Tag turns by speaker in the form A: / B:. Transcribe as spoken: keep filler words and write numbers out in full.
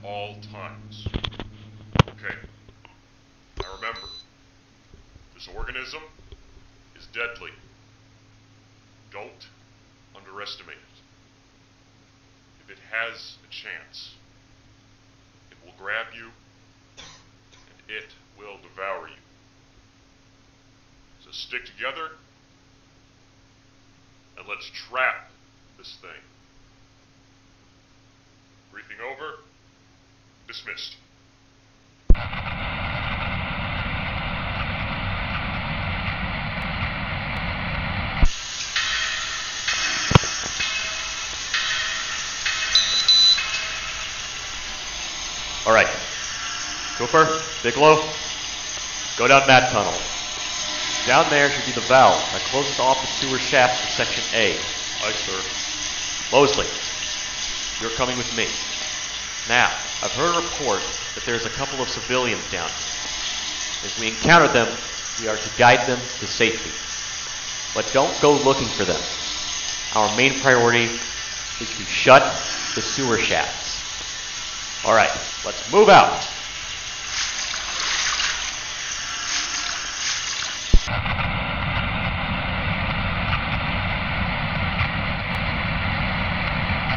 A: all times. Okay. Now remember, this organism is deadly. Don't underestimate it. If it has a chance, it will grab you and it will devour you. So stick together and let's trap this thing. Briefing over. Dismissed.
B: All right. Cooper, Bigelow, go down that tunnel. Down there should be the valve that closes off the sewer shaft to section A.
A: Aye, sir.
B: Mosley, you're coming with me. Now, I've heard a report that there's a couple of civilians down here. If we encounter them, we are to guide them to safety. But don't go looking for them. Our main priority is to shut the sewer shafts. All right, let's move out.